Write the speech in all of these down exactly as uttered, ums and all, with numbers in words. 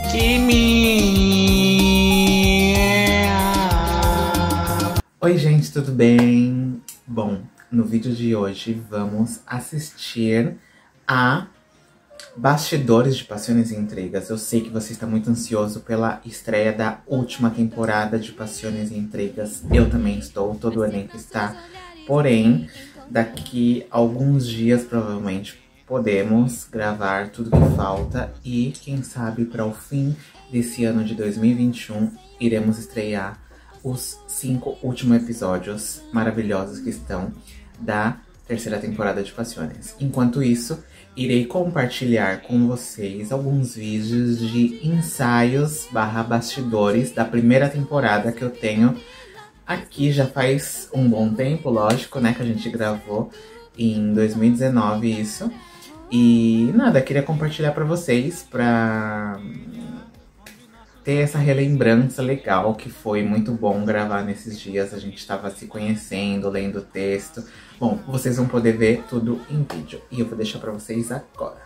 Oi gente, tudo bem? Bom, no vídeo de hoje vamos assistir a Bastidores de Paixões e Intrigas. Eu sei que você está muito ansioso pela estreia da última temporada de Paixões e Intrigas. Eu também estou, todo o elenco está. Porém, daqui a alguns dias provavelmente podemos gravar tudo que falta e quem sabe para o fim desse ano de dois mil e vinte e um iremos estrear os cinco últimos episódios maravilhosos que estão da terceira temporada de Paixões. Enquanto isso, irei compartilhar com vocês alguns vídeos de ensaios barra bastidores da primeira temporada que eu tenho aqui já faz um bom tempo, lógico, né, que a gente gravou em dois mil e dezenove isso. E nada, queria compartilhar pra vocês, pra ter essa relembrança legal, que foi muito bom gravar nesses dias. A gente tava se conhecendo, lendo o texto. Bom, vocês vão poder ver tudo em vídeo. E eu vou deixar pra vocês agora.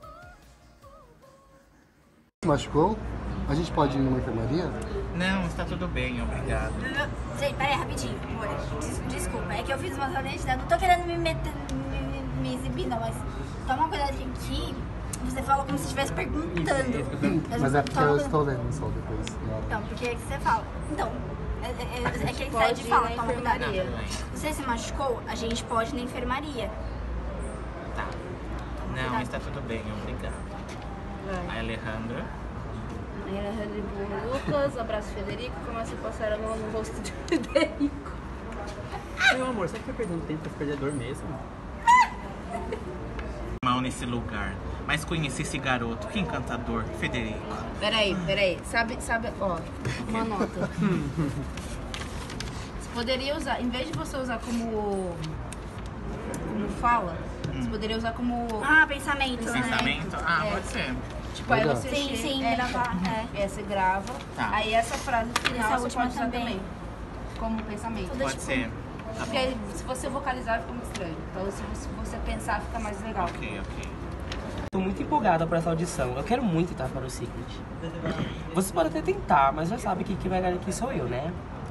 Machucou? A gente pode ir numa enfermaria? Não, está tudo bem, obrigado. Gente, peraí, rapidinho, amor. Des desculpa, é que eu fiz umas audiências, né? Não tô querendo me meter, me, me exibir, não, mas toma uma cuidadinha aqui. Você fala como se estivesse perguntando. Hum, mas é porque eu estou lendo só depois. Então, porque é que você fala. Então, é, é, é que ele sai de fala, toma cuidado. Você se machucou, a gente pode ir na enfermaria. Tá. Não, cuidado. está tudo bem, obrigado. A Alejandra. Alejandra e Lucas, abraço Federico, começa a passar a mão no rosto de Federico. Meu amor, será que foi perdendo tempo pra perdedor mesmo? Mal nesse lugar, mas conheci esse garoto, que encantador, Federico. Peraí, peraí, sabe, sabe, ó, uma nota. Você poderia usar, em vez de você usar como, como fala, hum. você poderia usar como... Ah, pensamento, né? Pensamento? Ah, é. pode ser. Tipo, aí você sim, chega, sim, é, gravar, tipo, é. é, você grava, Tá. aí essa frase final Essa você última pode usar também. também, como pensamento. Tudo Pode tipo- ser. Tá Porque bom. se você vocalizar fica muito estranho, então se você, se você pensar fica mais legal. Ok, ok. Tô muito empolgada por essa audição. Eu quero muito entrar para o Secret. Vocês podem até tentar, mas já sabe que quem vai ganhar aqui sou eu, né?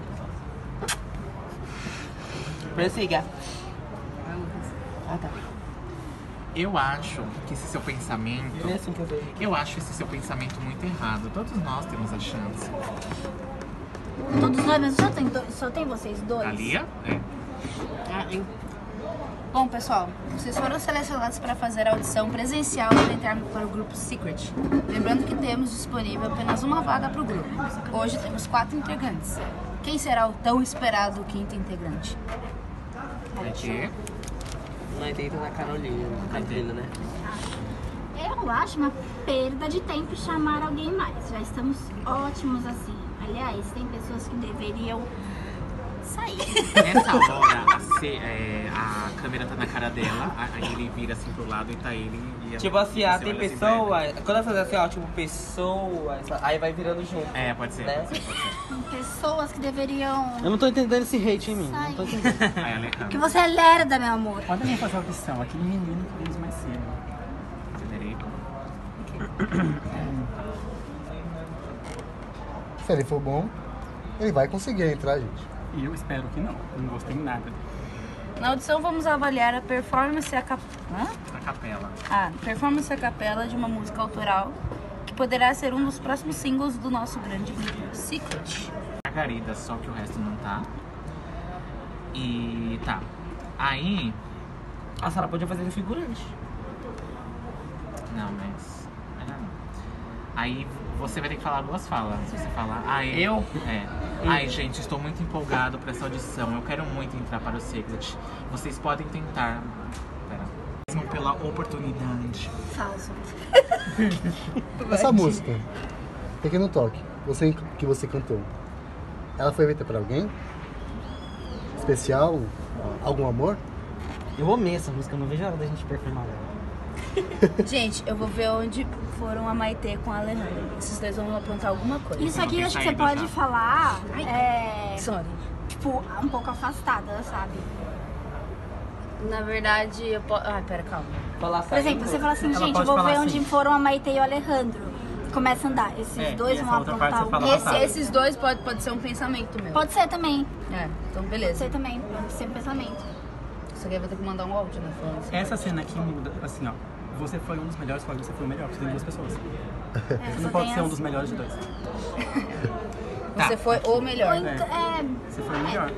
Prossiga. Ah, tá. Eu acho que esse seu pensamento... É assim que eu vejo. Eu acho esse seu pensamento muito errado. Todos nós temos a chance. Todos nós, mas só tem, dois, só tem vocês dois? A Lia? É. Ah, eu... Bom, pessoal, vocês foram selecionados para fazer a audição presencial para entrar para o grupo Secret. Lembrando que temos disponível apenas uma vaga para o grupo. Hoje temos quatro integrantes. Quem será o tão esperado quinto integrante? Vai ter. Nós tenta na Carolina, Carolina, né? Eu acho uma perda de tempo chamar alguém mais. Já estamos ótimos assim. Aliás, tem pessoas que deveriam sair. Nessa hora, a, ce- é, a câmera tá na cara dela, aí ele vira assim pro lado e tá ele... E Tipo assim, ah, você tem olha assim pessoa, pra ele. quando ela fazer assim, ó, tipo, pessoa, aí vai virando junto. É, pode ser, Né? pode ser, pode ser. Pessoas que deveriam Eu não tô entendendo esse hate em mim, não tô entendendo. Aí, Alejandra. Que você é lerda, meu amor. Quando a gente fazer a audição, aquele menino que vimos mais cedo. Federico. Se ele for bom, ele vai conseguir entrar, gente. E eu espero que não. Eu não gostei nada dele. Na audição vamos avaliar a performance e a cap... Hã? A capela. Ah, performance a capela de uma música autoral que poderá ser um dos próximos singles do nosso grande grupo Secret. Margarida, só que o resto não tá. E tá. Aí... A Sara podia fazer de figurante. Não, mas... Melhor não. Aí você vai ter que falar duas falas. Se você falar... Ai, Eu? É. Ai, gente, estou muito empolgado pra essa audição. Eu quero muito entrar para o Secret. Vocês podem tentar... Pera. Mesmo pela oportunidade. Falso. Essa música, Pequeno Toque, você, que você cantou, ela foi feita pra alguém? Especial? Algum amor? Eu amei essa música, eu não vejo a hora da gente performar ela. Gente, eu vou ver onde foram a Maitê com a Alejandra. Esses dois vão aprontar alguma coisa. Isso aqui Não acho que tem você saída pode já. falar, é, Sorry. tipo, um pouco afastada, sabe? Na verdade, eu posso... Ah, pera, calma. Falar Por exemplo, você fala assim, Ela gente, eu pode vou falar ver assim. onde foram a Maitê e o Alejandro. começa a andar. Esses É, dois e vão essa outra parte apontar você o... fala Esse, passado. esses dois pode, pode ser um pensamento meu. Pode ser também. É, então Pode beleza. ser também. Pode ser um pensamento. Isso aqui eu vou ter que mandar um áudio, né? Falando assim. Essa cena aqui muda, assim, ó. Você foi um dos melhores, pode você foi o melhor, porque tem duas pessoas. É, Você só não pode tem ser um as- dos melhores de dois. Você foi o melhor. Ou então- é, Você foi o melhor.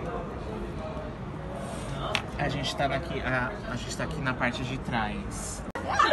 A gente tá aqui, a, a gente tá aqui na parte de trás.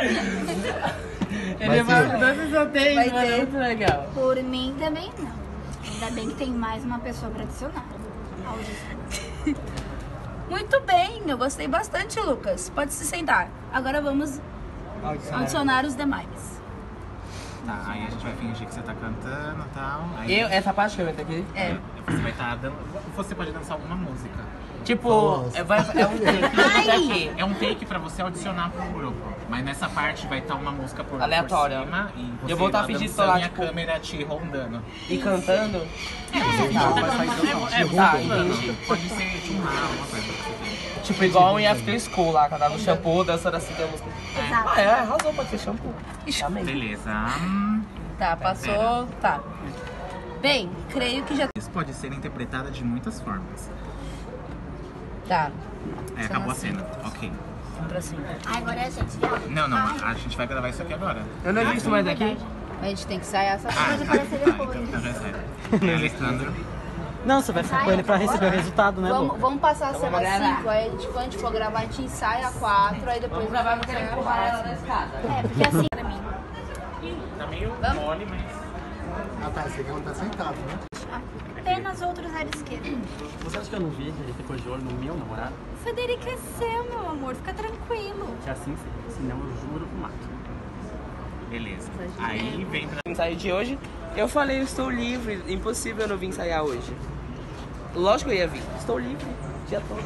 Ele vai- dois sorteios, Vai mano. ter. Muito legal. por mim também não. Ainda bem que tem mais uma pessoa pra adicionar. Audição. Muito bem, eu gostei bastante, Lucas. Pode se sentar. Agora vamos adicionar os demais. Tá, aí a gente vai fingir que você tá cantando e tal. Aí Eu, essa parte que eu entro aqui? É. você vai estar dando. Você pode dançar alguma música. Tipo, Nossa. é, vai, é um take aqui. É um take pra você adicionar pro grupo. Mas nessa parte vai estar uma música por, Aleatória. por cima e você Eu vou tá lá fingindo dançando lá, e a tipo- câmera te rondando. E cantando. É, é, Tá, é, entendi. Pode ser filmar uma coisa que você tem. Tipo, igual em After School lá, cantava o shampoo, dançando assim com a música. Exato. Ah, é, arrasou, pode ser shampoo. Amém. Beleza. Hum, Tá, passou. Tá. Bem, creio que já. Isso pode ser interpretada de muitas formas. Tá. É, acabou a cena. Ok. Vamos pra cima. Ah, agora é a gente. viu? Não, não, a gente vai gravar isso aqui agora. Eu não existo mais aqui. A gente tem que sair essa Ah, Pode tá, aparecer tá, depois. então, então já é sério. Alessandro. Não, você vai ficar com ele pra receber o resultado, né, Vamos, Lu? vamos passar a cena Vamos gravar. cinco, aí a gente, quando a gente for gravar, a gente ensaia a quatro, aí depois. Vamos gravar, eu quero empurrar ela na escada. É, porque assim, pra mim, Tá meio Vamos? mole, mas. Ah tá, esse aqui não tá sentado, né? apenas outro zero esquerdo. Você acha que eu não vi que ele ficou de olho no meu namorado? Federico é seu, meu amor. Fica tranquilo. Que assim seja, senão eu juro que mato. Beleza. Aí vem pra. Ensaio de hoje, eu falei, eu estou livre, impossível eu não vir ensaiar hoje. Lógico que eu ia vir, estou livre, o dia todo.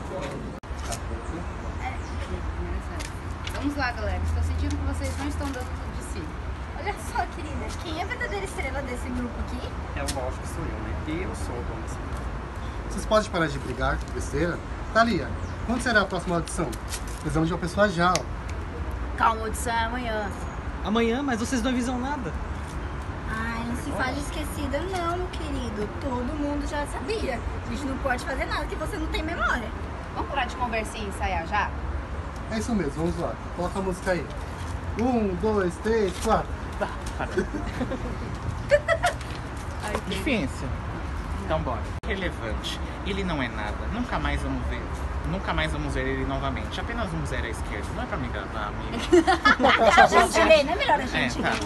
Vamos lá, galera. Estou sentindo que vocês não estão dando tudo de si. Olha só, querida. Quem é a verdadeira estrela desse grupo aqui? É lógico que sou eu, né? Eu sou o dono desse grupo. Vocês podem parar de brigar, besteira? Thalia, quando será a próxima audição? Precisamos de uma pessoa já, ó. Calma, audição é amanhã. Amanhã, mas vocês não avisam nada. Ai, não se fale esquecida não, meu querido. Todo mundo já sabia. A gente não pode fazer nada que você não tem memória. Vamos parar de conversinha e ensaiar já? É isso mesmo, vamos lá. Coloca a música aí. Um, dois, três, quatro. Difícil. Então bora. Relevante. Ele não é nada. Nunca mais vamos ver. Nunca mais vamos ver ele novamente. Apenas um zero à esquerda. Não é pra me gravar, amigo. A gente lê, não é melhor a É, gente tá. ler?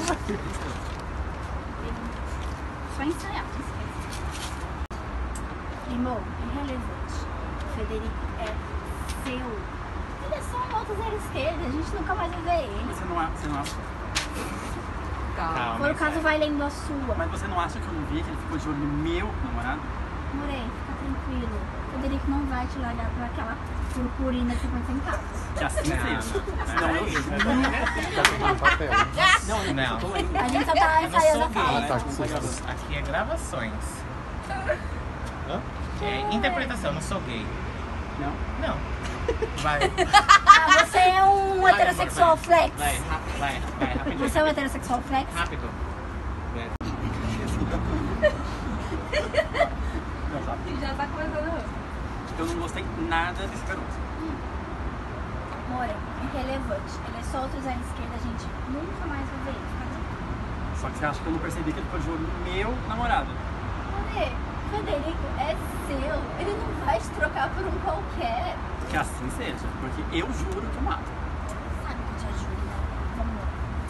Só ensaiar, não esquece. Primo, irrelevante. O Federico é seu. Ele é só um outro zero esquerda. A gente nunca mais vai ver ele. Você não, a- você não acha? Calma. Por caso, vai lendo a sua. Mas você não acha que eu não vi que ele ficou de olho no meu namorado? Morei, fica tranquilo. O Federico não vai te largar pra aquela purpurina de cinquenta centavos. Que assim seja. Não, eu juro. Tá pegando papel. Não, Não. eu tô indo. A gente só tá Eu não ensaiando sou a gay, fala. né? tá, que susto. Aqui é gravações. É interpretação, eu não sou gay. Não? Não. Vai. Ah, você é um Vai, heterossexual amor, vai. flex. Vai, rápido, vai, vai, rapidinho. Você é um heterossexual flex? Rápido. Vai. Não, sabe? Já tá começando. Eu não gostei nada desse garoto. More, irrelevante. Ele é só outro zero esquerda, a gente nunca mais vai ver ele. Fica tranquilo. Só que você acha que eu não percebi que ele ficou de olho no meu namorado? More, Federico é seu. Ele não vai te trocar por um qualquer. Que assim seja, porque eu juro que eu mato. Sabe que eu te ajudo, né? Vamos lá.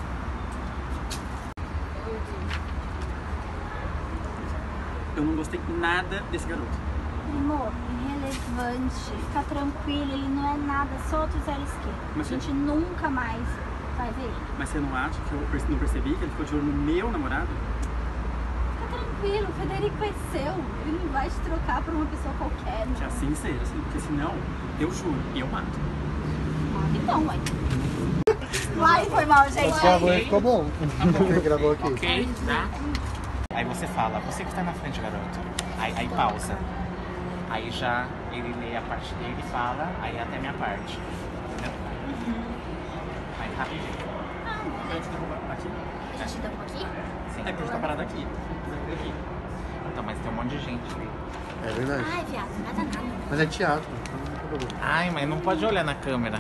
Eu não gostei nada desse garoto. Amor, irrelevante. Fica tranquilo, ele não é nada, só outro zero esquerda. Mas a gente nunca mais vai ver ele. Mas você não acha que eu perce- não percebi que ele ficou de olho no meu namorado? Fica tranquilo, o Federico é seu. Ele não vai te trocar por uma pessoa qualquer. Que assim seja, assim, porque senão, eu juro, eu mato. Então, ué. Vai, foi mal, gente. Gravou e ficou bom. Quem gravou aqui. Ok, tá? Aí você fala, você que tá na frente, garoto. Aí, aí pausa. Aí já ele lê a parte dele e fala, aí até a minha parte. Entendeu? Aí rapidinho. Antes de derrubar aqui. É. estamos aqui? É que a gente tá parado aqui. aqui. Então, mas tem um monte de gente ali. É verdade. Ai, viado, nada nada. Mas é teatro. Não tem problema. Ai, mas não pode olhar na câmera.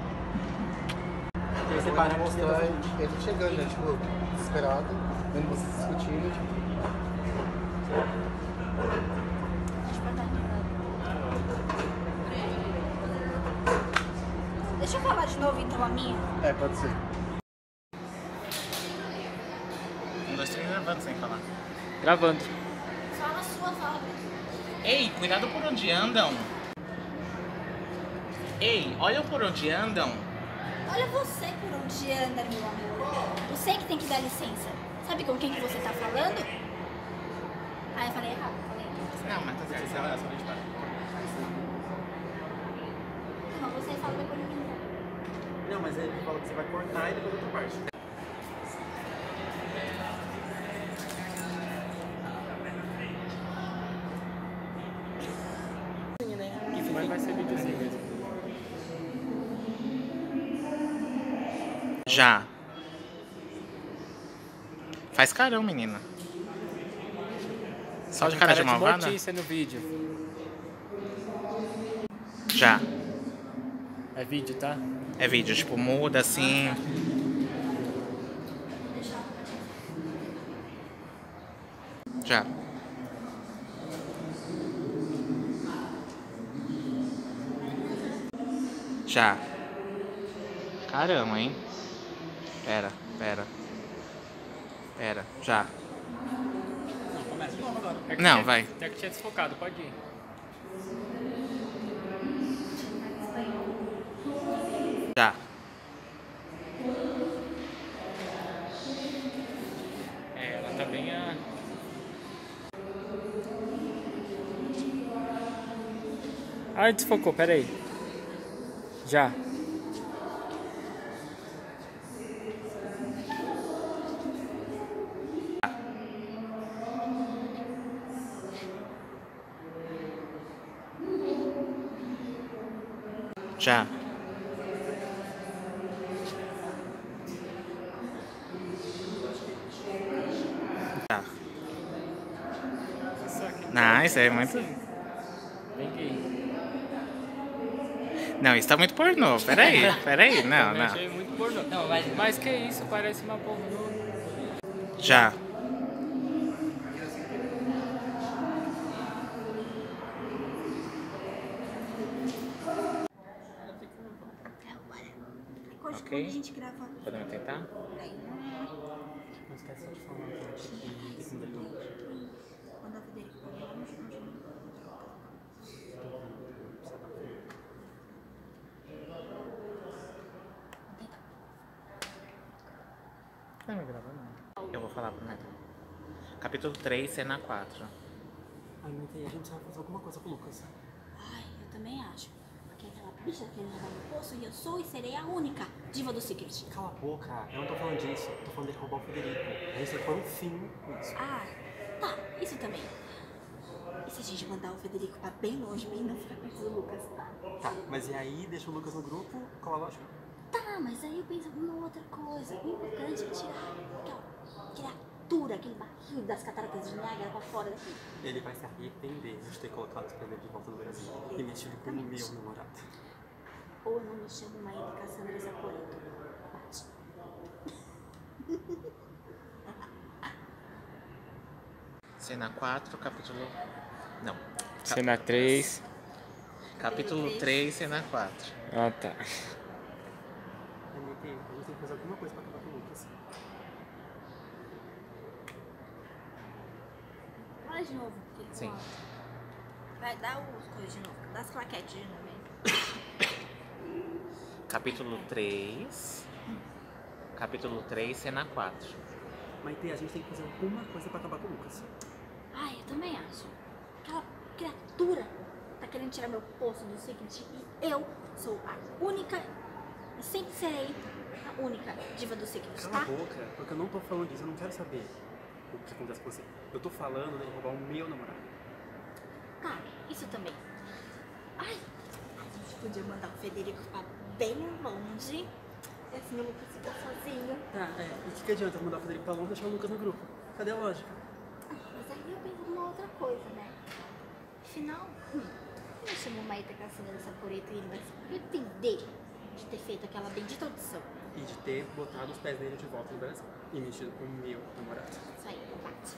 E aí você para Vai mostrando. mostrar ele chegando, né? Tipo, desesperado, vendo vocês discutindo. Tipo, Deixa eu falar de novo então a minha. é, pode ser. Um, dois, três, gravando sem falar. Gravando. Só na sua fala. Ei, cuidado por onde andam. Ei, olha por onde andam. Olha você por onde anda, meu amor. Você que tem que dar licença. Sabe com quem que você tá falando? Ah, eu falei errado. Falei. Não, mas tá certo. Essa é a gente para. Não, você fala depois de mim. Não, mas aí ele fala que você vai cortar e depois outra parte. Mas vai ser videozinho mesmo. Já. Faz carão, menina. Só de cara de malvada? Notícia no vídeo. Já. É vídeo, tá? É vídeo, tipo, muda assim. Já. Já. Caramba, hein? Pera, pera. Pera, já. Não, começa de novo agora. É que Não, tinha- vai. Até que tinha desfocado, pode ir. Já. É, ela tá bem a... Ai, desfocou, peraí. Já. Já. Já. Não, isso é muito. Vem aqui. Não, isso tá muito pornô. Peraí, peraí. Não, Também não. achei muito pornô. Não, mas, mas que isso, parece uma pornô. Já. Hoje, Ok. quando a gente grava. Podemos tentar? Não esquece de falar a parte que desse detalhe. Quando a Federico falou, vamos Não me grava, não. Eu vou falar primeiro. Capítulo três, cena quatro. Ai, mas aí a gente precisa fazer alguma coisa com o Lucas. Ai, eu também acho. Porque aquela bicha querendo jogar no poço e eu sou e serei a única diva do Secret. Cala a boca, eu não tô falando disso. Eu tô falando dele roubar o Federico. A gente tem que pôr um fim nisso. Ah, tá, isso também. E se a gente mandar o Federico pra bem longe e não ficar perto do Lucas, tá? Tá, mas e aí deixa o Lucas no grupo, qual a lógica? Tá, mas aí eu penso numa outra coisa. O importante é tirar aquela criatura, aquele barril das cataratas de Niágara pra fora daqui. Ele vai se arrepender de ter colocado os prêmios de volta no Brasil e metido com o meu namorado. Ou eu não me chamo Maíra Cassandra Zaporeto. Bate. Cena quatro, capítulo. Não. Cap- Cena três. Capítulo três, cena quatro. Ah, tá. Ai, Nick, a gente tem que fazer alguma coisa pra acabar com o Lucas. Fala de novo, que ele Sim. fala. Vai, dá os coisas de novo. Dá as claquetes de novo aí. Capítulo três. Capítulo três, cena quatro. Maite, a gente tem que fazer alguma coisa pra acabar com o Lucas. Ai, eu também acho. Aquela criatura tá querendo tirar meu posto do Secret e eu sou a única e sempre serei a única diva do Secret, Cala tá? a boca, porque eu não tô falando disso, eu não quero saber o que acontece com você. Eu tô falando dele roubar o meu namorado. Tá, isso também. Ai, a gente podia mandar o Federico pra bem longe Assim o Lucas ficou sozinho. Tá, é. E o que, que adianta mudar o Federico pra longe e deixar o Lucas no grupo? Cadê a lógica? Mas aí eu penso numa outra coisa, né? Afinal, hum, eu chamo o Maíta Cassandra dessa poreta e ele vai se arrepender de ter feito aquela bendita audição. E de ter botado os pés dele de volta no Brasil. E mexido com o meu namorado. Isso aí, bate.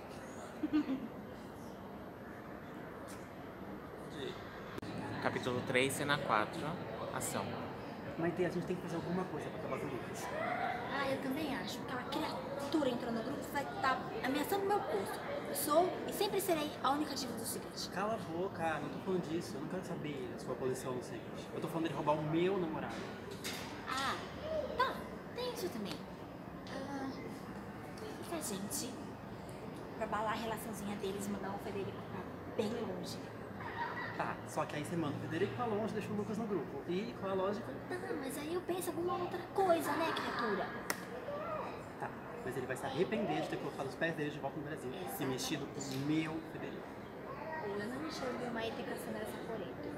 Capítulo três, cena quatro. Ação. Maite, a gente tem que fazer alguma coisa pra acabar com o Lucas. Ah, eu também acho. Aquela criatura entrou no grupo vai estar ameaçando o meu posto. Eu sou e sempre serei a única diva do Secret. Cala a boca, não tô falando disso. Eu não quero saber da sua posição no Secret. Eu tô falando dele roubar o meu namorado. Ah, tá. Tem isso também. Ah, e se a gente, pra abalar a relaçãozinha deles, mandar o Federico pra bem longe? Tá, só que aí você manda o Federico pra longe e deixa o Lucas no grupo. E qual é a lógica? Não, mas aí eu penso alguma outra coisa, né, criatura? Tá, mas ele vai se arrepender de ter colocado os pés dele de volta no Brasil. E mexido com o meu Federico. Eu não me chamo meu Maíta Cassandra essa poreta.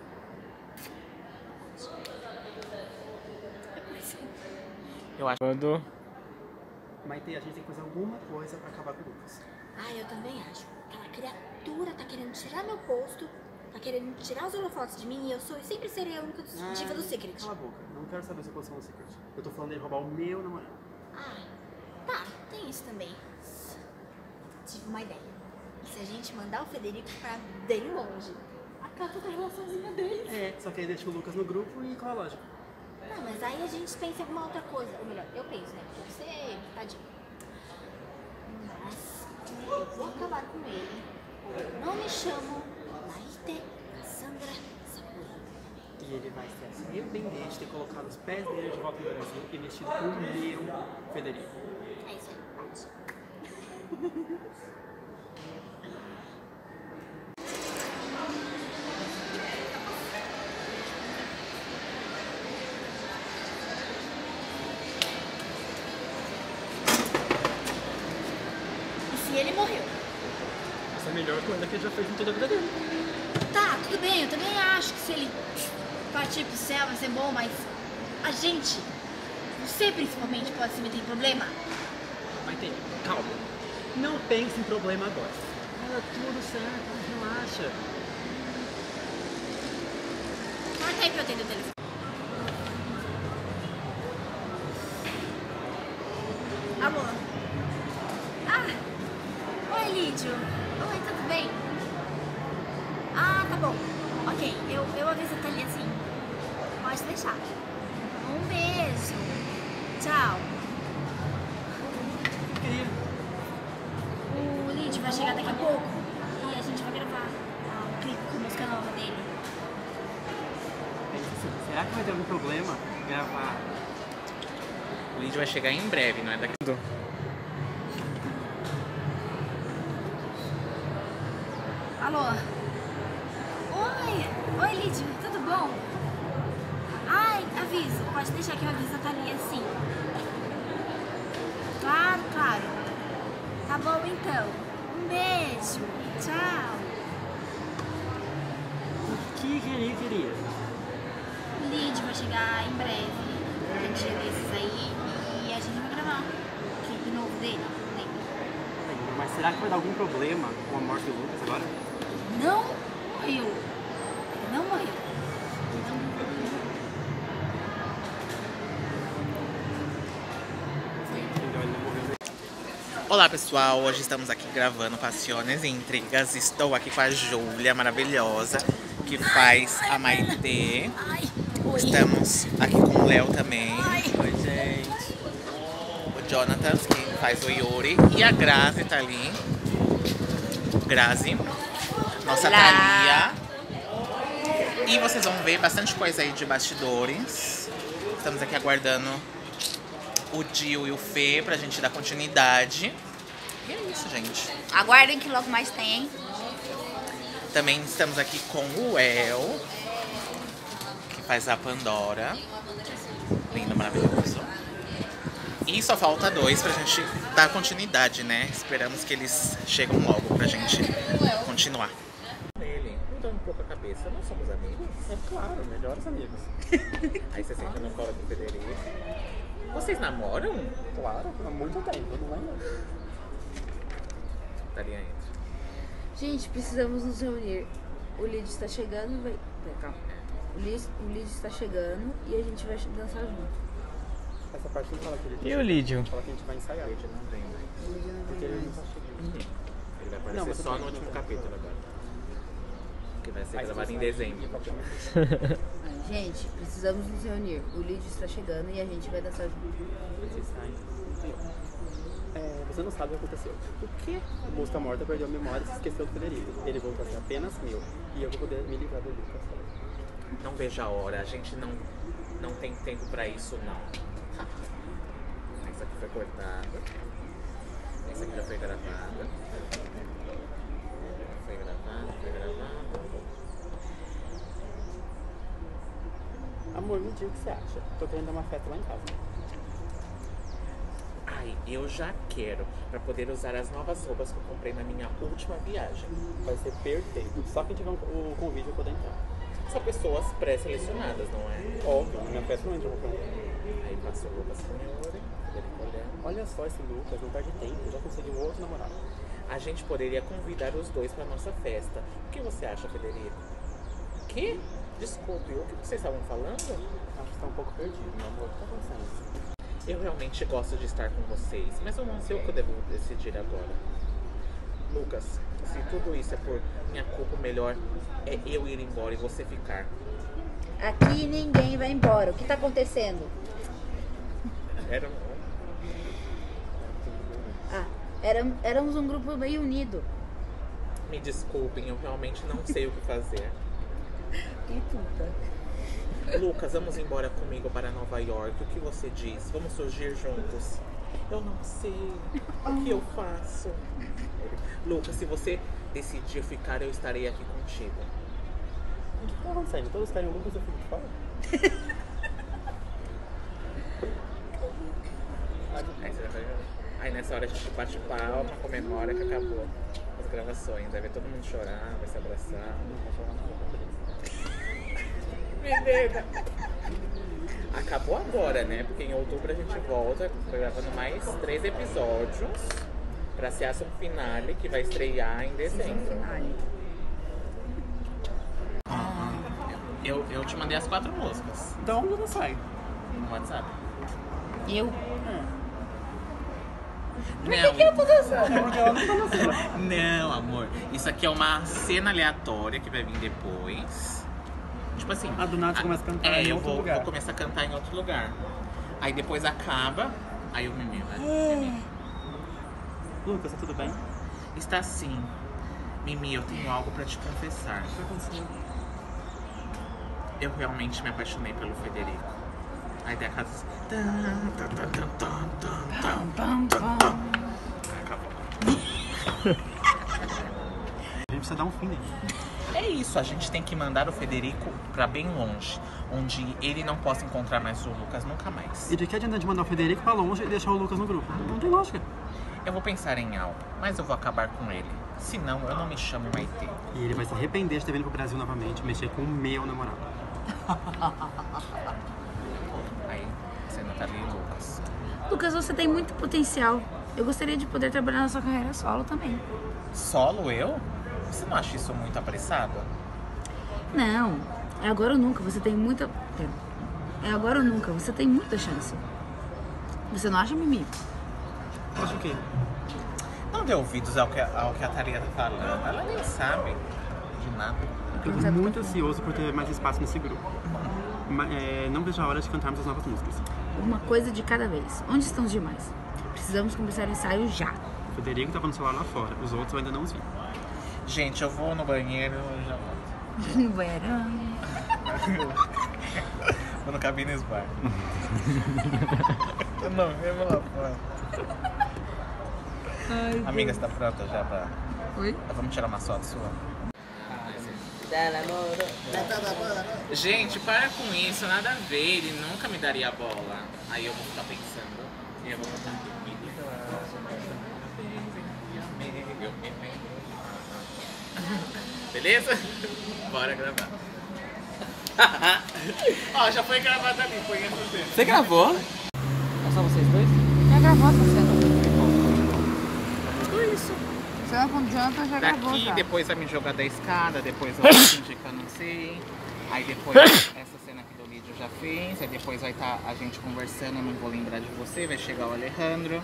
Eu acho. Quando. Maite, a gente tem que fazer alguma coisa pra acabar com o Lucas. Ah, eu também acho. Aquela criatura tá querendo tirar meu posto, tá querendo tirar os holofotes de mim e eu sou e sempre serei a única Ah, diva do Secret. Cala a boca, não quero saber sua posição no Secret. Eu tô falando dele roubar o meu namorado. Ah, tá, tem isso também. Tive uma ideia. E se a gente mandar o Federico pra bem longe? Acaba com a relaçãozinha deles. É, só que aí deixa o Lucas no grupo e qual a lógica? Não, mas aí a gente pensa em alguma outra coisa. Ou melhor, eu penso, né? Porque você, tadinho. Mas eu vou acabar com ele. Eu não me chamo Maíta Cassandra Sakura. E ele vai se arrepender de ter colocado os pés dele de volta no Brasil e mexido com o meu Federico. É isso aí, bate. E ele morreu. Essa é a melhor coisa que ele já fez em toda a vida dele. Tá, tudo bem, eu também acho que se ele partir pro céu vai ser bom, mas a gente, você principalmente, pode se meter em problema. Mas tem, calma. Não pense em problema agora. Tá tudo certo, relaxa. Corta aí pra eu atender o telefone. Alô? Ah, oi Lídio. Oi, tudo bem? Ah, tá bom. Ok, eu, eu aviso a Thalia assim. Pode deixar. Um beijo. Tchau. O Lídio vai chegar daqui a pouco e a gente vai gravar ah, um clipe com a música nova dele. Será que vai ter algum problema gravar? O vídeo vai chegar em breve, não é daqui do. Alô? Oi! Oi, Lídio, tudo bom? Ai, aviso. Pode deixar que eu aviso a Thalia, sim. Claro, claro. Tá bom, então. Um beijo. Tchau. O que queria, queria? O Lídio vai chegar em breve. Um dia desses aí. E a gente vai gravar um clipe novo dele. Lembra? Mas será que vai dar algum problema com a morte do Lucas agora? Não morreu. Ele não morreu. Não morreu. Olá pessoal, hoje estamos aqui gravando Passiones e Intrigas. Estou aqui com a Júlia maravilhosa, que faz a Maite. Estamos aqui com o Léo também. Oi, gente. O Jonathan, que faz o Yuri. E a Grazi tá ali. Grazi. Nossa Thalia. E vocês vão ver bastante coisa aí de bastidores. Estamos aqui aguardando o Dio e o Fê pra gente dar continuidade. E é isso, gente. Aguardem que logo mais tem, hein? Também estamos aqui com o El, que faz a Pandora. Lindo, maravilhoso. E só falta dois pra gente dar continuidade, né? Esperamos que eles cheguem logo pra gente continuar. Ele, mudando um pouco a cabeça, nós somos amigos? É claro, melhores amigos. Aí você senta no colo do Federico. Vocês namoram? Claro, há muito tempo, não é? Daria entra. Gente, precisamos nos reunir. O Lid está chegando, vai... Vai, calma. O Lid, o Lid está chegando e a gente vai dançar junto. Essa parte não fala que ele E o Lídio? fala que a gente vai ensaiar. Ele não vem, né? O Lid não Porque vem ele não mais. tá chegando. Ele vai aparecer Não, mas só tudo no bem, último tudo bem. capítulo agora. Que vai ser Aí gravado você em sai dezembro. e qualquer coisa. Ah, gente, precisamos nos reunir. O Lid está chegando e a gente vai dançar junto. Você sai. É, você não sabe o que aconteceu. O quê? O Mosca Morta perdeu a memória e se esqueceu do Federico. Ele voltou a ser apenas meu. E eu vou poder me livrar do Lucas. Não vejo a hora, a gente não, não tem tempo pra isso, não. Essa aqui foi cortada. Essa aqui já foi gravada. Foi gravada, foi gravada. Amor, me diga o que você acha. Tô querendo dar uma festa lá em casa. Ai, eu já quero, pra poder usar as novas roupas que eu comprei na minha última viagem. Vai ser perfeito. Só quem tiver um- o convite vai poder entrar. São pessoas pré-selecionadas, não é? Óbvio, na minha festa não entra qualquer um. Aí passou o Lucas Signore, ele olhando. Olha só esse Lucas, não perde tempo. Já conseguiu outro namorado. A gente poderia convidar os dois pra nossa festa. O que você acha, Federico? Que? Desculpe, o que vocês estavam falando? Acho que você tá um pouco perdido, meu amor. O que tá acontecendo? Eu realmente gosto de estar com vocês, mas eu não sei o que eu devo decidir agora. Lucas, se tudo isso é por minha culpa, o melhor é eu ir embora e você ficar. Aqui ninguém vai embora. O que está acontecendo? Era um... Ah, éram- éramos um grupo bem unido. Me desculpem, eu realmente não sei o que fazer. Que puta. Lucas, vamos embora comigo para Nova York. O que você diz? Vamos surgir juntos? Eu não sei. O que eu faço? Lucas, se você decidir ficar, eu estarei aqui contigo. O que tá acontecendo? Todos querem o Lucas e eu fico de fora? Aí, você vai... Aí nessa hora a gente bate palma, comemora que acabou as gravações. Vai ver todo mundo chorar, vai se abraçar. Menina! Acabou agora, né? Porque em outubro a gente volta gravando mais três episódios pra ser a finale que vai estrear em dezembro. Eu, eu te mandei as quatro músicas Da onde ela sai? no WhatsApp. Eu? Por que, que eu tô É porque ela não tá dançando. Não, amor. Isso aqui é uma cena aleatória que vai vir depois. Tipo assim. Ah, do nada você começa a cantar É, em eu outro vou, lugar. vou começar a cantar em outro lugar. Aí depois acaba. Aí o Mimi vai. Mimi. Lucas, tá tudo bem? Está sim. Mimi, eu tenho algo pra te confessar. O que aconteceu? Eu realmente me apaixonei pelo Federico. Aí tem a casa assim. Acabou. A gente precisa dar um fim nele. É isso, a gente tem que mandar o Federico pra bem longe, onde ele não possa encontrar mais o Lucas nunca mais. E de que adianta de mandar o Federico pra longe e deixar o Lucas no grupo? Não tem lógica. Eu vou pensar em algo, mas eu vou acabar com ele. Senão, eu não me chamo Maitê. E ele vai se arrepender de ter vindo pro Brasil novamente, mexer com o meu namorado. Aí, você não tá ali, Lucas. Lucas, você tem muito potencial. Eu gostaria de poder trabalhar na sua carreira solo também. Solo eu? Você não acha isso muito apressado? Não, é agora ou nunca. Você tem muita... É agora ou nunca. Você tem muita chance. Você não acha, Mimi? Acho o quê? Não dê ouvidos ao que, ao que a Thalia tá falando. Ela nem sabe de nada. Eu tô muito ansioso por ter mais espaço nesse grupo. Ma- é, não vejo a hora de cantarmos as novas músicas. Uma coisa de cada vez. Onde estão os demais? Precisamos começar o ensaio já. O Federico tava no celular lá fora, os outros eu ainda não os vi. Gente, eu vou no banheiro e já volto. No banheirão. Vou no Cabines Bar. Não, eu vou lá fora. Ai, Amiga, você tá pronta já pra... Oi? Vamos tirar uma foto sua? Gente, para com isso, nada a ver, ele nunca me daria a bola. Aí eu vou ficar pensando e eu vou botar aqui. Beleza? Bora gravar. Ó, já foi gravado ali, foi em você. Você gravou? só vocês dois? Já gravou essa cena. Tudo isso. Cena com o Jonathan já gravou Daqui, já. depois vai me jogar da escada, depois eu vou fingir que eu não sei. Aí depois essa cena aqui do vídeo eu já fiz. Aí depois vai estar a gente conversando, eu não vou lembrar de você. Vai chegar o Alejandro.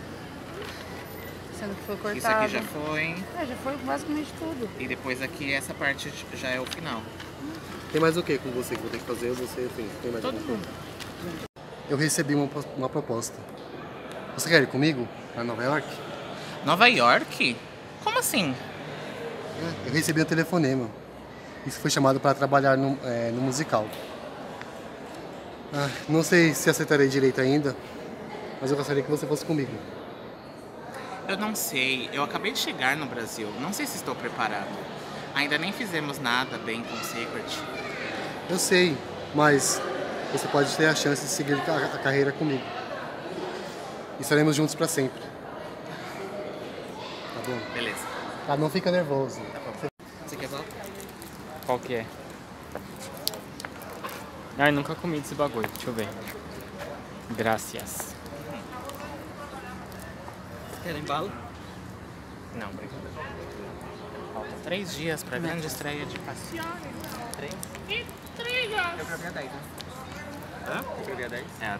Sendo que foi cortado. Isso aqui já foi. É, já foi basicamente tudo. E depois aqui essa parte já é o final. Tem mais o que com você que vou ter que fazer? Você, enfim, tem mais Todo alguma mundo. coisa? Eu recebi uma, uma proposta. Você quer ir comigo para Nova York? Nova York? Como assim? É, eu recebi um telefonema. Isso foi chamado para trabalhar no, é, no musical. Ah, não sei se aceitarei direito ainda, mas eu gostaria que você fosse comigo. Eu não sei. Eu acabei de chegar no Brasil. Não sei se estou preparado. Ainda nem fizemos nada bem com o Secret. Eu sei, mas você pode ter a chance de seguir a, a carreira comigo. Estaremos juntos para sempre. Tá bom? Beleza. Tá, não fica nervoso. Tá bom. Você quer falar? Qual que é? Ai, nunca comi desse bagulho. Deixa eu ver. Gracias. Querem bala? Não, obrigado. Faltam três dias pra grande estreia de Passione. Três? Intriga! Eu gravei a dez, né? Hã? Eu gravei a dez? É.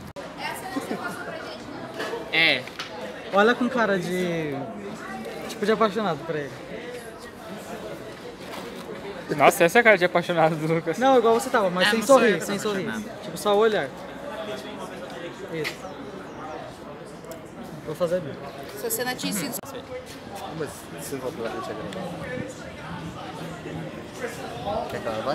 É. Olha com cara de... tipo de apaixonado pra ele. Nossa, essa é a cara de apaixonado do Lucas. Não, igual você tava, mas É, sem não sou sorrir, eu que sem tô sorrir. apaixonado. Tipo, só o olhar. Isso. Vou fazer bem. Essa cena tinha sido... Mas você não vai pra gente gravar? Quer que ela vai?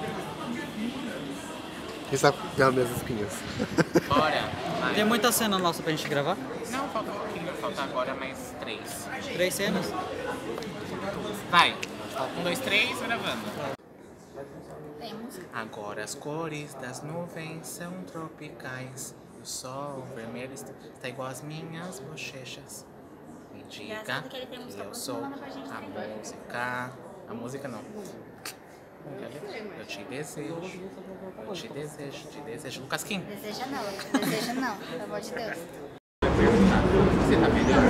Quem sabe pegar minhas espinhas? Bora. Vai. Tem muita cena nossa pra gente gravar? Não, falta um pouquinho. Falta agora mais três. Três cenas? Vai. Um, dois, três, gravando. Temos. Agora as cores das nuvens são tropicais. O sol vermelho está está igual às minhas bochechas. Me diga Engraçado que ele tem música que eu muito sou falando pra gente a também. música. A música não. Eu te desejo. Eu te desejo, te desejo. Lucas Kim. Deseja não, deseja não, pelo amor de Deus. Você tá melhor?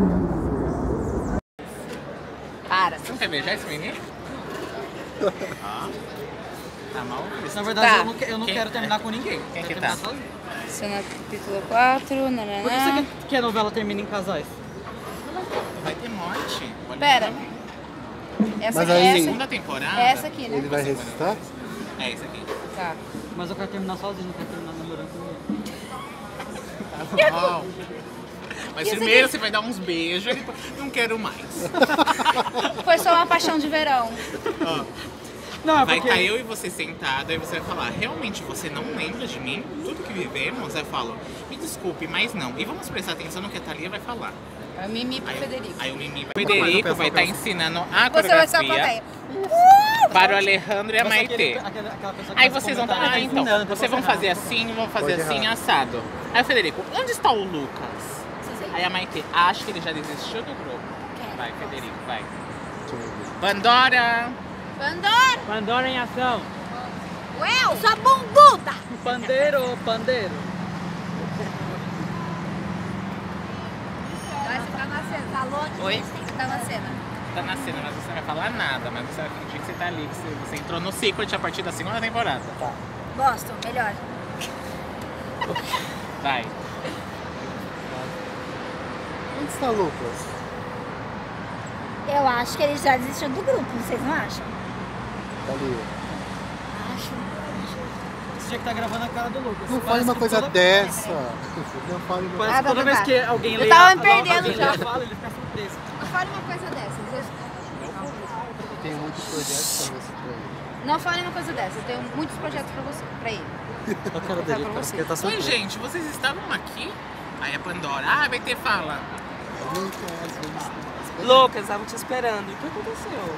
Para. Você não quer beijar esse menino? Ah. Tá mal? Na verdade, Tá. eu não, que- eu não Quem- quero terminar com ninguém. Quem Quero que terminar tá? sozinho. Cena capítulo quatro, nananã. Por que você quer que a novela termine em casais? Vai ter morte. Olha Pera. pra mim. Essa Mas aqui aí- é essa. Segunda temporada. É essa aqui, né? Ele vai ressuscitar? É esse aqui. Tá. Mas eu quero terminar sozinho, não quero terminar namorando com ninguém. Tá bom. Mas primeiro você vai dar uns beijos e depois não quero mais. Foi só uma paixão de verão. Ó, Não, é vai porque... estar eu e você sentado, aí você vai falar, realmente você não lembra de mim? Tudo que vivemos? Aí eu falo, me desculpe, mas não. E vamos prestar atenção no que a Thalia vai falar. É o Mimi pro Aí, Federico. aí o Mimi vai... O Federico vai estar ensinando a Você vai ser a coreografia plateia. para o Alejandro e a Mas Maitê. aquele- aquela- aquela pessoa que Aí faz vocês vão comentário, falar, ah, tá então, ensinando, vocês depois vão errado. fazer assim, vão fazer Pode assim, errar. assado. Aí o Federico, onde está o Lucas? Aí a Maitê, acho que ele já desistiu do grupo. Vai, Federico, vai. Pandora! Pandora! Pandora em ação. Eu sou bunduda! Pandeiro, pandeiro. Vai ficar na cena, tá louco? Oi? Tem que estar na cena. Tá na cena, mas você não vai falar nada, mas você vai fingir que você tá ali, que você, você entrou no Secret a partir da segunda temporada. Gosto, melhor. Vai. Onde está o Lucas? Eu acho que ele já desistiu do grupo, vocês não acham? Tá ali. Acho. Você tinha que estar gravando a cara do Lucas. Não fale Parece uma que coisa toda- dessa. Não fale uma Parece Ah, que toda tá, vez tá. que alguém Eu lê tava a- me perdendo alguém já. lê a fala, ele fica surpreso. Não fale uma coisa dessas. Eu tenho muitos projetos pra você por aí. Não fale uma coisa dessa. Eu tenho muitos projetos pra você, pra ele. A cara dele, pra parece você. que ele tá Oi, surpreso. gente, vocês estavam aqui? Aí a Pandora, ah, vai ter fala. Lucas, tava te esperando. O que aconteceu?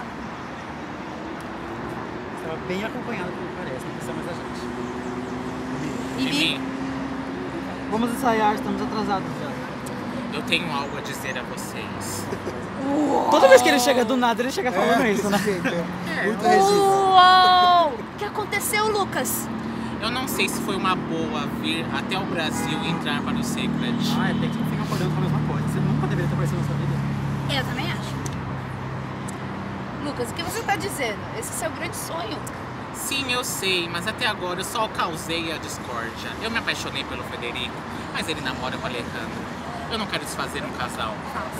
Estava bem acompanhado, pelo que parece, não precisa mais a gente. Mimi, Vamos ensaiar, estamos atrasados já. eu tenho algo a dizer a vocês. Toda vez que ele chega do nada, ele chega falando isso, né? Muito registro. Uou! O que aconteceu, Lucas? Eu não sei se foi uma boa vir até o Brasil e entrar para o Secret. Ah, é bem que você não fica acordando com a mesma coisa. Você nunca deveria ter aparecido na sua vida. Eu também acho. Lucas, o que você tá dizendo? Esse é seu grande sonho. Sim, eu sei, mas até agora eu só causei a discórdia. Eu me apaixonei pelo Federico, mas ele namora com a Alejandra. Eu não quero desfazer um casal.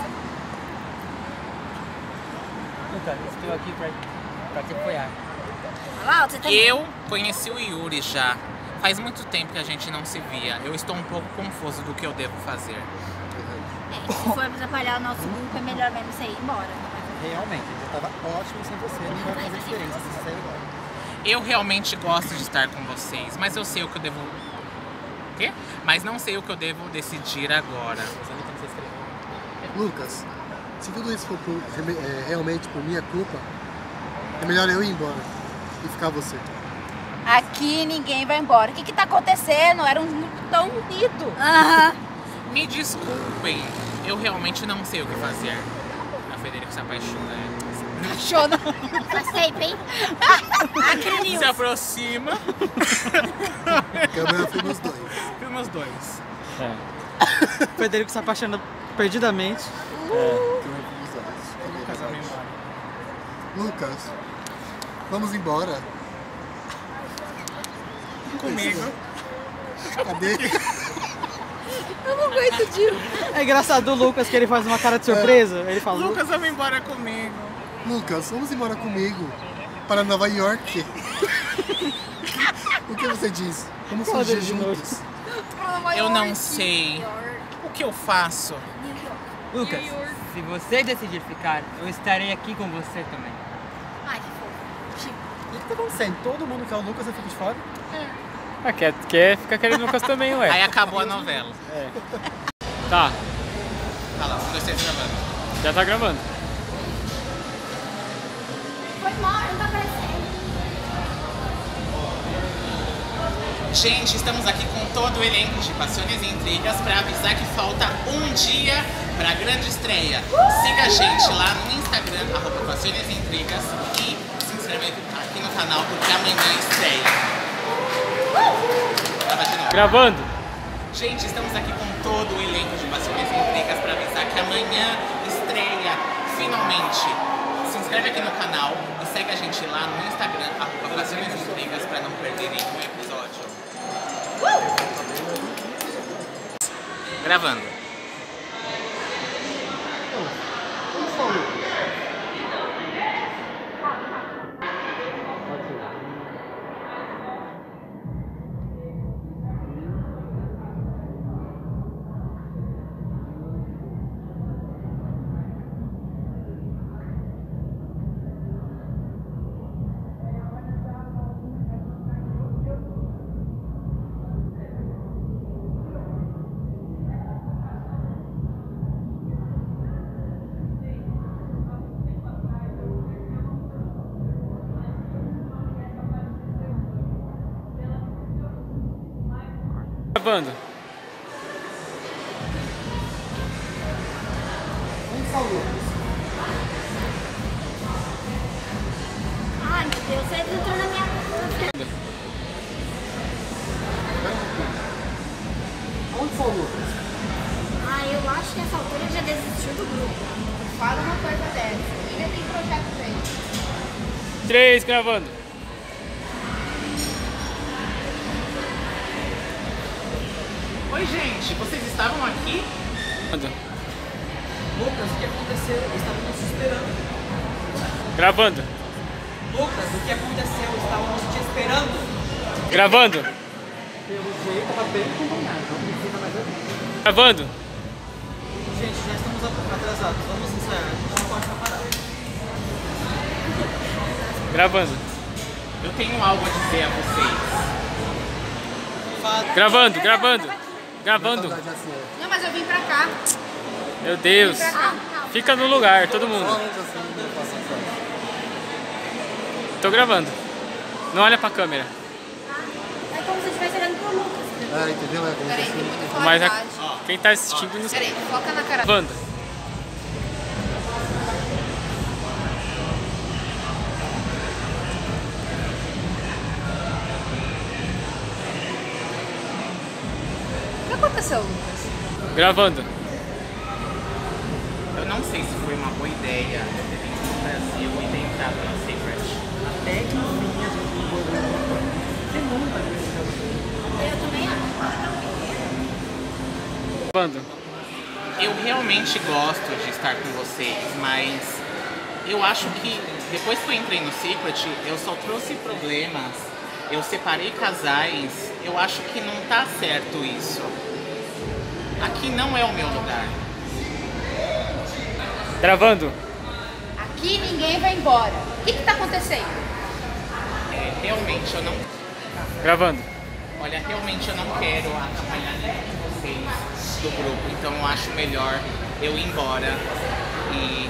Lucas, eu estou aqui pra, pra te apoiar. Olha lá, você tem... Eu conheci o Yuri já. Faz muito tempo que a gente não se via. Eu estou um pouco confuso do que eu devo fazer. É, se for atrapalhar o nosso grupo, é melhor mesmo você ir embora. Realmente, eu tava ótimo sem você, não vai fazer diferença se você sair agora. Eu realmente gosto de estar com vocês, mas eu sei o que eu devo... O quê? Mas não sei o que eu devo decidir agora. Lucas, se tudo isso for por, é, realmente por minha culpa, é melhor eu ir embora e ficar você. Aqui ninguém vai embora. O que que tá acontecendo? Era um grupo tão unido. Aham. Me desculpem, eu realmente não sei o que fazer. A Federico se apaixona. Apaixona. Faz tempo, hein? Se aproxima. A câmera foi nos dois. Filma os dois. É. O Federico se apaixona perdidamente. É. Lucas, vamos embora. Comigo. Cadê? Eu não aguento, tio. É engraçado o Lucas que ele faz uma cara de surpresa. Ele fala, Lucas, vamos embora comigo. Lucas, vamos embora comigo para Nova York. O que você diz? Vamos Fala fugir dele de novo. juntos. Eu não sei. O que eu faço? Lucas, se você decidir ficar, eu estarei aqui com você também. Ai, que fofo. Chico. O que tá acontecendo? Todo mundo quer o Lucas e fica de fora? Ah, quer, quer ficar querendo o Lucas também, ué. Aí acabou a novela. Tá, Fala, um, dois, três, gravando. já tá gravando. Foi embora, não tá aparecendo. Gente, estamos aqui com todo o elenco de Paixões e Intrigas para avisar que falta um dia para a grande estreia. Siga a gente lá no Instagram, arroba Paixões e Intrigas, e se inscreva aqui no canal porque amanhã estreia. Grava de novo. Gravando. Gente, estamos aqui com todo o elenco de Paixões e Intrigas para avisar que amanhã estreia, finalmente. Se inscreve aqui no canal e segue a gente lá no Instagram, arroba Paixões e Intrigas, para não perder nenhum episódio. Gravando. Gravando. Ai, meu Deus, você entrou na minha... Onde está o Lucas? Ah, eu acho que essa altura ele já desistiu do grupo. Fala uma coisa dessa. Ainda tem projeto feito. Três, gravando. Oi, gente, vocês estavam aqui? Lucas, o que aconteceu? Estávamos te esperando. Gravando. Lucas, o que aconteceu? Estávamos te esperando. Gravando. Pelo jeito, estava bem combinado. Não precisa mais ouvir. Gravando. Gente, já estamos atrasados. Vamos ensaiar. A gente não pode parar. Gravando. Eu tenho algo a dizer a vocês. Fala. Gravando, gravando. Gravando. Não, mas eu vim pra cá. Meu Deus. Vim pra cá. Fica no lugar, todo mundo. Tô gravando. Não olha pra câmera. É como se eu estivesse olhando pro Lucas. Ah, entendeu? É como Peraí, se tem muita Mas qualidade. a- quem tá assistindo não Peraí, foca na cara. Gravando. Gravando. Eu não sei se foi uma boa ideia eu ter vindo no Brasil e ter entrado no Secret. Até que enfim a gente encontrou uma coisa. Você nunca viu esse relacionamento. Eu também acho. Gravando. Eu realmente gosto de estar com vocês, mas eu acho que depois que eu entrei no Secret, eu só trouxe problemas. Eu separei casais. Eu acho que não tá certo isso. Aqui não é o meu lugar. Gravando. Aqui ninguém vai embora. O que que tá acontecendo? É, realmente eu não... Gravando. Olha, realmente eu não quero atrapalhar nenhum de vocês do grupo. Então eu acho melhor eu ir embora e...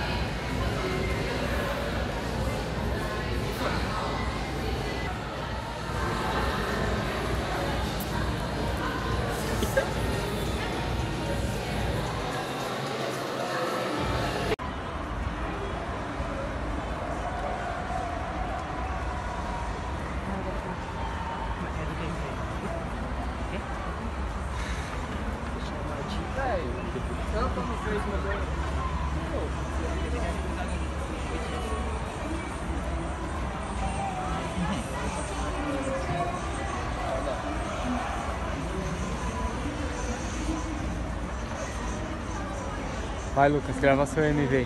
Vai, Lucas, grava seu M V.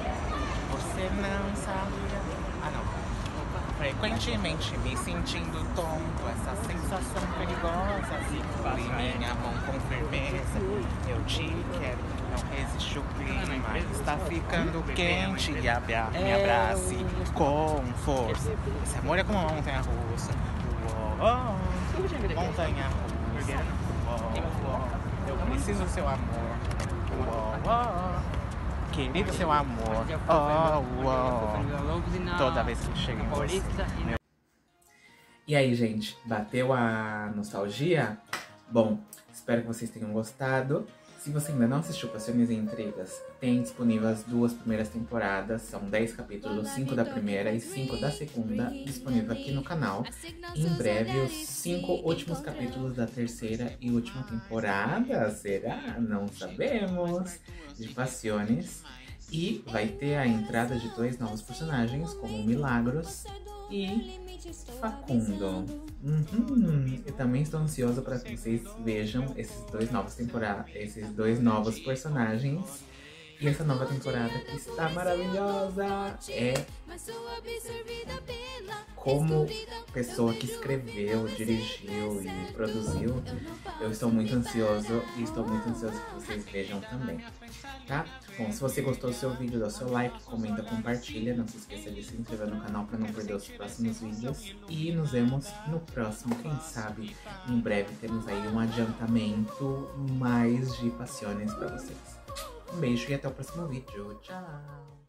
Você não sabia... Ah, não. Frequentemente me sentindo tonto, essa sensação perigosa segura em minha mão com firmeza. Eu te quero, não resiste o clima, está ficando quente e abra, me abrace com força. Esse amor é como uma montanha russa. Uou, montanha russa. Uou, eu preciso do seu amor. Uou, uou. Querido seu amor, oh, oh. Toda vez que chega em você. Meu... E aí, gente, bateu a nostalgia? Bom, espero que vocês tenham gostado. Se você ainda não assistiu Paixões e Intrigas, tem disponível as duas primeiras temporadas. São dez capítulos, cinco da primeira e cinco da segunda, disponível aqui no canal. E em breve, os cinco últimos capítulos da terceira e última temporada. Será? Não sabemos. De Paixões. E vai ter a entrada de dois novos personagens, como Milagros e Facundo. Uhum. Eu também estou ansiosa para que vocês vejam esses dois novos temporadas, esses dois novos personagens. E essa nova temporada que está maravilhosa é como pessoa que escreveu, dirigiu e produziu. Eu estou muito ansioso e estou muito ansioso que vocês vejam também, tá? Bom, se você gostou do seu vídeo, dá o seu like, comenta, compartilha. Não se esqueça de se inscrever no canal para não perder os próximos vídeos. E nos vemos no próximo, quem sabe em breve temos aí um adiantamento mais de Paixões para vocês. Um beijo e até o próximo vídeo. Tchau!